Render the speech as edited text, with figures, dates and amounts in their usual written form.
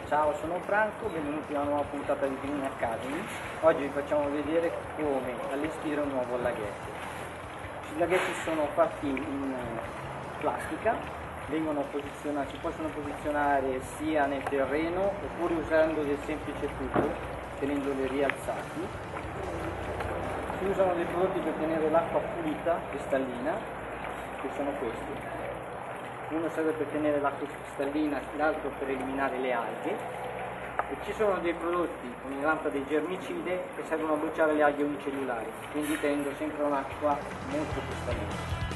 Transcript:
Ciao, sono Franco, benvenuti a una nuova puntata di Green Academy. Oggi vi facciamo vedere come allestire un nuovo laghetto. I laghetti sono fatti in plastica, si possono posizionare sia nel terreno oppure usando del semplice tubo, tenendoli rialzati. Si usano dei prodotti per tenere l'acqua pulita, cristallina, che sono questi. Uno serve per tenere l'acqua cristallina, l'altro per eliminare le alghe, e ci sono dei prodotti come in lampada dei germicide che servono a bruciare le alghe unicellulari, quindi tenendo sempre un'acqua molto cristallina.